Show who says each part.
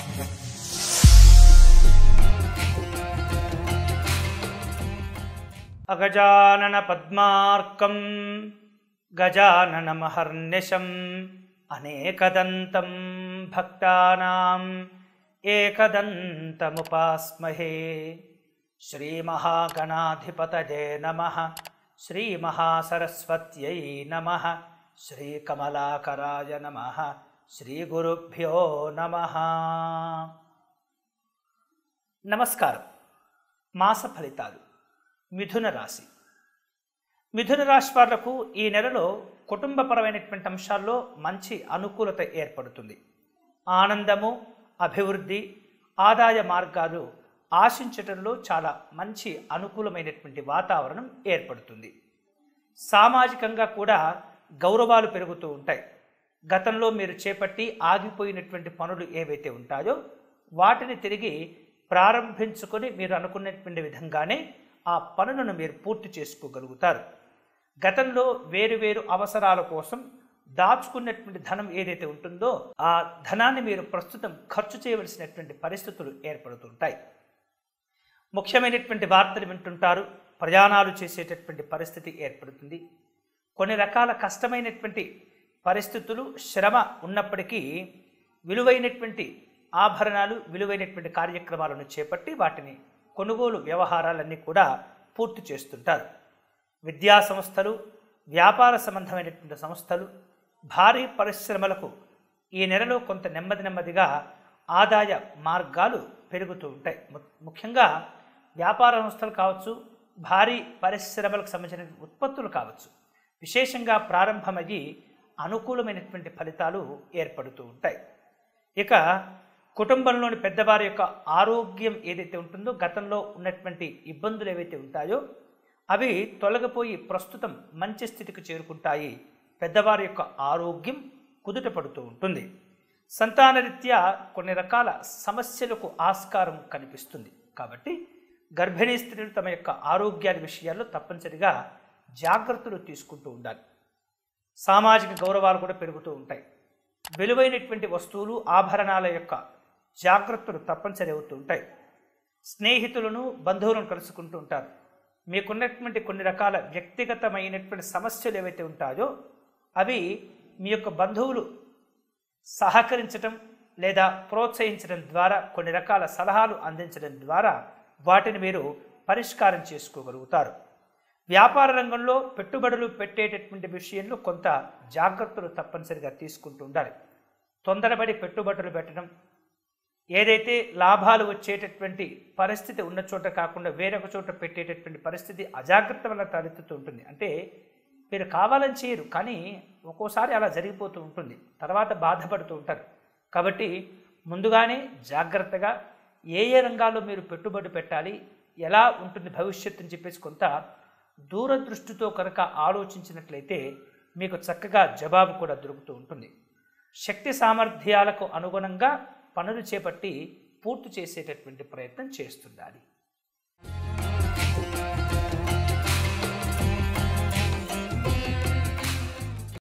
Speaker 1: అగజానన పద్మార్కం గజాననమహర్నిశం అనేకదంతం భక్తానాం ఏకదంతముపాస్మహే. శ్రీమహాగణాధిపతయే నమః. శ్రీమహాసరస్వత్యై నమః. శ్రీకమలాకరాయ నమః. శ్రీగురుభ్యో నమః. నమస్కారం. మాస ఫలితాలు. మిథున రాశి. మిథున రాశి వాళ్లకు ఈ నెలలో కుటుంబపరమైనటువంటి అంశాల్లో మంచి అనుకూలత ఏర్పడుతుంది. ఆనందము, అభివృద్ధి, ఆదాయ మార్గాలు ఆశించటంలో చాలా మంచి అనుకూలమైనటువంటి వాతావరణం ఏర్పడుతుంది. సామాజికంగా కూడా గౌరవాలు పెరుగుతూ ఉంటాయి. గతంలో మీరు చేపట్టి ఆగిపోయినటువంటి పనులు ఏవైతే ఉంటాయో వాటిని తిరిగి ప్రారంభించుకొని మీరు అనుకున్నటువంటి విధంగానే ఆ పనులను మీరు పూర్తి చేసుకోగలుగుతారు. గతంలో వేరు అవసరాల కోసం దాచుకున్నటువంటి ధనం ఏదైతే ఉంటుందో ఆ ధనాన్ని మీరు ప్రస్తుతం ఖర్చు చేయవలసినటువంటి పరిస్థితులు ఏర్పడుతుంటాయి. ముఖ్యమైనటువంటి వార్తలు వింటుంటారు. ప్రయాణాలు చేసేటటువంటి పరిస్థితి ఏర్పడుతుంది. కొన్ని రకాల కష్టమైనటువంటి పరిస్థితులు, శ్రమ ఉన్నప్పటికీ విలువైనటువంటి ఆభరణాలు, విలువైనటువంటి కార్యక్రమాలను చేపట్టి వాటిని కొనుగోలు వ్యవహారాలన్నీ కూడా పూర్తి చేస్తుంటారు. విద్యా సంస్థలు, వ్యాపార సంబంధమైనటువంటి సంస్థలు, భారీ పరిశ్రమలకు ఈ నెలలో కొంత నెమ్మదిగా ఆదాయ మార్గాలు పెరుగుతూ ఉంటాయి. ముఖ్యంగా వ్యాపార సంస్థలు కావచ్చు, భారీ పరిశ్రమలకు సంబంధించిన ఉత్పత్తులు కావచ్చు, విశేషంగా ప్రారంభమయ్యి అనుకూలమైనటువంటి ఫలితాలు ఏర్పడుతూ ఉంటాయి. ఇక కుటుంబంలోని పెద్దవారి యొక్క ఆరోగ్యం ఏదైతే ఉంటుందో, గతంలో ఉన్నటువంటి ఇబ్బందులు ఏవైతే ఉంటాయో అవి తొలగిపోయి ప్రస్తుతం మంచి స్థితికి చేరుకుంటాయి. పెద్దవారి యొక్క ఆరోగ్యం కుదుట పడుతూ ఉంటుంది. సంతానరీత్యా కొన్ని రకాల సమస్యలకు ఆస్కారం కనిపిస్తుంది. కాబట్టి గర్భిణీ స్త్రీలు తమ యొక్క ఆరోగ్యాల విషయాల్లో తప్పనిసరిగా జాగ్రత్తలు తీసుకుంటూ ఉండాలి. సామాజిక గౌరవాలు కూడా పెరుగుతూ ఉంటాయి. విలువైనటువంటి వస్తువులు, ఆభరణాల యొక్క జాగ్రత్తలు తప్పనిసరి అవుతూ ఉంటాయి. స్నేహితులను, బంధువులను కలుసుకుంటూ ఉంటారు. మీకున్నటువంటి కొన్ని రకాల వ్యక్తిగతమైనటువంటి సమస్యలు ఏవైతే ఉంటాయో అవి మీ యొక్క బంధువులు సహకరించడం లేదా ప్రోత్సహించడం ద్వారా, కొన్ని రకాల సలహాలు అందించడం ద్వారా వాటిని మీరు పరిష్కారం చేసుకోగలుగుతారు. వ్యాపార రంగంలో పెట్టుబడులు పెట్టేటటువంటి విషయంలో కొంత జాగ్రత్తలు తప్పనిసరిగా తీసుకుంటూ ఉండాలి. తొందరపడి పెట్టుబడులు పెట్టడం, ఏదైతే లాభాలు వచ్చేటటువంటి పరిస్థితి ఉన్న చోట కాకుండా వేరొక చోట పెట్టేటటువంటి పరిస్థితి అజాగ్రత్త వల్ల తలెత్తుతూ ఉంటుంది. అంటే మీరు కావాలని చేయరు, కానీ ఒక్కోసారి అలా జరిగిపోతూ ఉంటుంది. తర్వాత బాధపడుతూ ఉంటారు. కాబట్టి ముందుగానే జాగ్రత్తగా ఏ రంగాల్లో మీరు పెట్టుబడి పెట్టాలి, ఎలా ఉంటుంది భవిష్యత్తు అని చెప్పేసి కొంత దూరదృష్టితో కనుక ఆలోచించినట్లయితే మీకు చక్కగా జవాబు కూడా దొరుకుతూ ఉంటుంది. శక్తి సామర్థ్యాలకు అనుగుణంగా పనులు చేపట్టి పూర్తి చేసేటటువంటి ప్రయత్నం చేస్తుండాలి.